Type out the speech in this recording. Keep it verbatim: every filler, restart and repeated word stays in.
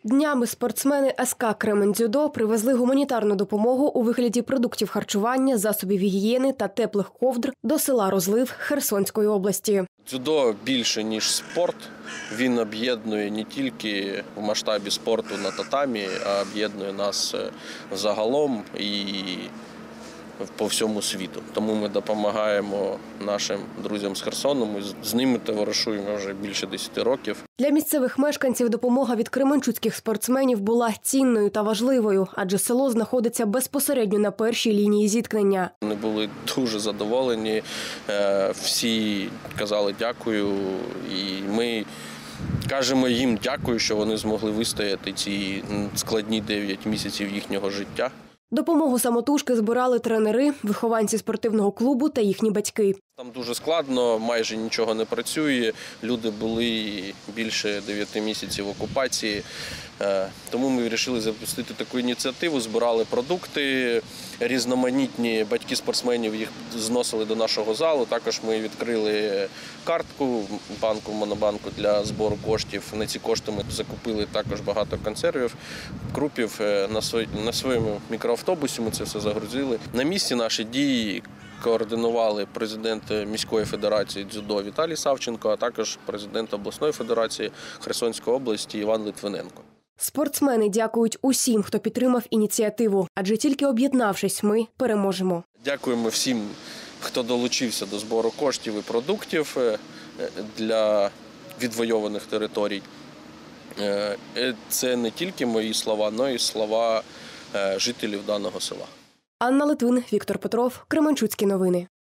Днями спортсмени ес ка «Кремень-Дзюдо» привезли гуманітарну допомогу у вигляді продуктів харчування, засобів гігієни та теплих ковдр до села Розлив Херсонської області. Дзюдо більше, ніж спорт. Він об'єднує не тільки в масштабі спорту на татамі, а об'єднує нас загалом і по всьому світу. Тому ми допомагаємо нашим друзям з Херсону, ми з ними товаришуємо вже більше десяти років. Для місцевих мешканців допомога від кременчуцьких спортсменів була цінною та важливою, адже село знаходиться безпосередньо на першій лінії зіткнення. Вони були дуже задоволені, всі казали дякую, і ми кажемо їм дякую, що вони змогли вистояти ці складні дев'ять місяців їхнього життя. Допомогу самотужки збирали тренери, вихованці спортивного клубу та їхні батьки. Там дуже складно, майже нічого не працює. Люди були більше дев'яти місяців в окупації. Тому ми вирішили запустити таку ініціативу, збирали продукти різноманітні, батьки спортсменів їх зносили до нашого залу. Також ми відкрили картку банку, монобанку для збору коштів. На ці кошти ми закупили також багато консервів, крупів. На своєму мікроавтобусі ми це все загрузили. На місці наші дії координували президент міської федерації дзюдо Віталій Савченко, а також президент обласної федерації Херсонської області Іван Литвиненко. Спортсмени дякують усім, хто підтримав ініціативу, адже тільки об'єднавшись, ми переможемо. Дякуємо всім, хто долучився до збору коштів і продуктів для відвойованих територій. Це не тільки мої слова, але й слова жителів даного села. Анна Литвин, Віктор Петров, Кременчуцькі новини.